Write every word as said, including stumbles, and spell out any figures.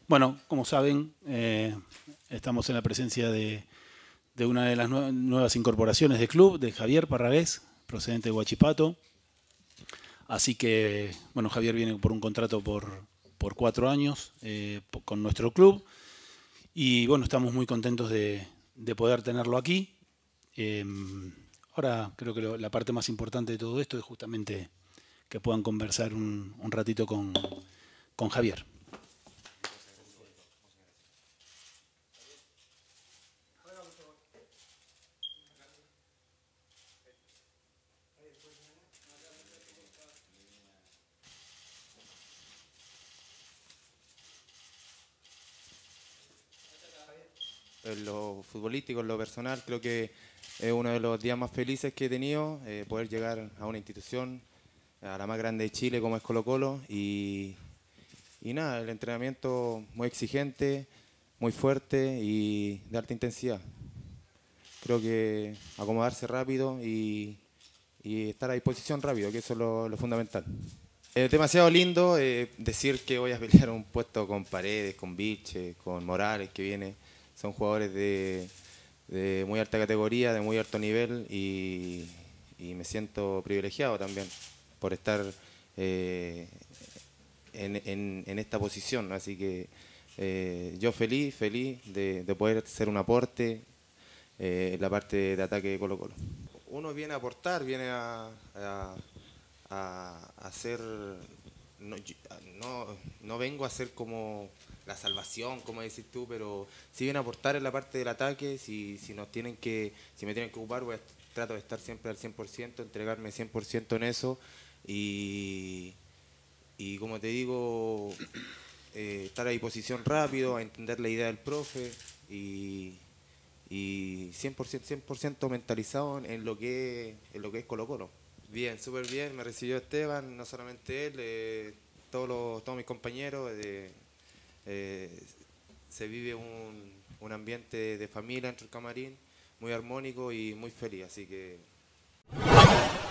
Bueno, como saben, eh, estamos en la presencia de, de una de las nue nuevas incorporaciones del club, de Javier Parragués, procedente de Huachipato. Así que, bueno, Javier viene por un contrato por, por cuatro años eh, con nuestro club. Y bueno, estamos muy contentos de, de poder tenerlo aquí. Eh, ahora creo que lo, la parte más importante de todo esto es justamente que puedan conversar un, un ratito con, con Javier. En lo futbolístico, en lo personal, creo que es uno de los días más felices que he tenido, eh, poder llegar a una institución, a la más grande de Chile como es Colo-Colo, y, y nada, el entrenamiento muy exigente, muy fuerte y de alta intensidad. Creo que acomodarse rápido y, y estar a disposición rápido, que eso es lo, lo fundamental. Es demasiado lindo eh, decir que voy a pelear un puesto con Paredes, con Vilches, con Morales, que viene. Son jugadores de, de muy alta categoría, de muy alto nivel y, y me siento privilegiado también por estar eh, en, en, en esta posición. Así que eh, yo feliz, feliz de, de poder ser un aporte eh, en la parte de ataque de Colo-Colo. Uno viene a aportar, viene a, a a hacer, no, no, no vengo a hacer como la salvación, como decís tú, pero si viene a aportar en la parte del ataque, si, si nos tienen que, si me tienen que ocupar, voy a, trato de estar siempre al cien por ciento, entregarme cien por ciento en eso y, y como te digo, eh, estar a disposición rápido, a entender la idea del profe y, y cien por ciento, cien por ciento mentalizado en lo que, en lo que es Colo-Colo. Bien, súper bien, me recibió Esteban, no solamente él, eh, todos, los, todos mis compañeros, eh, eh, se vive un, un ambiente de familia dentro del camarín, muy armónico y muy feliz, así que...